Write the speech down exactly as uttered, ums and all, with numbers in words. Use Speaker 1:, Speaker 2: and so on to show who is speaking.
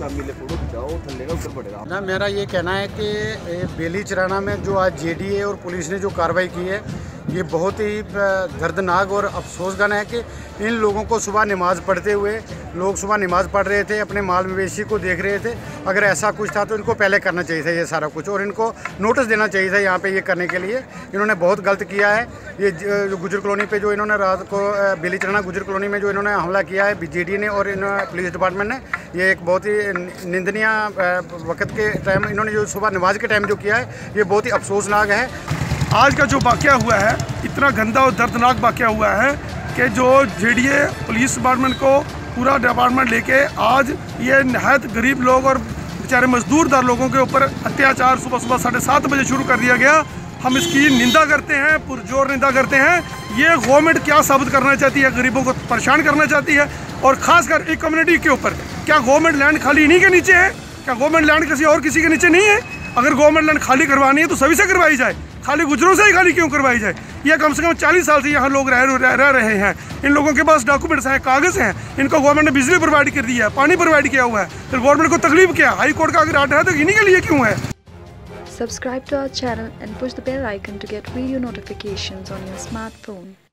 Speaker 1: मिले फोटो खिंचाओ थल्ले का ऊपर पड़ेगा
Speaker 2: ना। मेरा ये कहना है कि बेली चराना में जो आज जेडीए और पुलिस ने जो कार्रवाई की है ये बहुत ही दर्दनाक और अफसोसजनक है कि इन लोगों को सुबह नमाज़ पढ़ते हुए लोग सुबह नमाज़ पढ़ रहे थे, अपने माल मवेशी को देख रहे थे। अगर ऐसा कुछ था तो इनको पहले करना चाहिए था ये सारा कुछ, और इनको नोटिस देना चाहिए था यहाँ पे ये करने के लिए। इन्होंने बहुत गलत किया है। ये जो गुजर कॉलोनी पे जो इन्होंने रात को बेली चराना गुजर कॉलोनी में जो इन्होंने हमला किया है जेडीए ने और इन पुलिस डिपार्टमेंट ने, ये एक बहुत ही निंदनीय वक्त के टाइम इन्होंने जो सुबह नमाज के टाइम जो किया है ये बहुत ही अफसोसनाक है।
Speaker 3: आज का जो वाक़या हुआ है इतना गंदा और दर्दनाक वाक़या हुआ है कि जो जेडीए पुलिस डिपार्टमेंट को पूरा डिपार्टमेंट लेके आज ये नहायत गरीब लोग और बेचारे मजदूरदार लोगों के ऊपर अत्याचार सुबह सुबह साढ़े सात बजे शुरू कर दिया गया। हम इसकी निंदा करते हैं, पुरजोर निंदा करते हैं। ये गवर्नमेंट क्या साबित करना चाहती है? गरीबों को परेशान करना चाहती है, और ख़ासकर एक कम्युनिटी के ऊपर। क्या गवर्नमेंट लैंड खाली इन्हीं के नीचे है? क्या गवर्नमेंट लैंड किसी और किसी के नीचे नहीं है? अगर गवर्नमेंट लैंड खाली करवानी है तो सभी से करवाई जाए, खाली गुजरों से ही खाली क्यों करवाई जाए? ये कम से कम चालीस साल से यहाँ लोग रह, रह, रह रहे हैं। इन लोगों के पास डॉक्यूमेंट्स हैं, कागज़ हैं। इनको गवर्नमेंट ने बिजली प्रोवाइड कर दी है, पानी प्रोवाइड किया हुआ है, फिर गवर्नमेंट को तकलीफ क्या? हाई कोर्ट का अगर आर्डर है तो इन्हीं के लिए क्यों है?
Speaker 4: Subscribe to our channel and push the bell icon to get video notifications on your smartphone.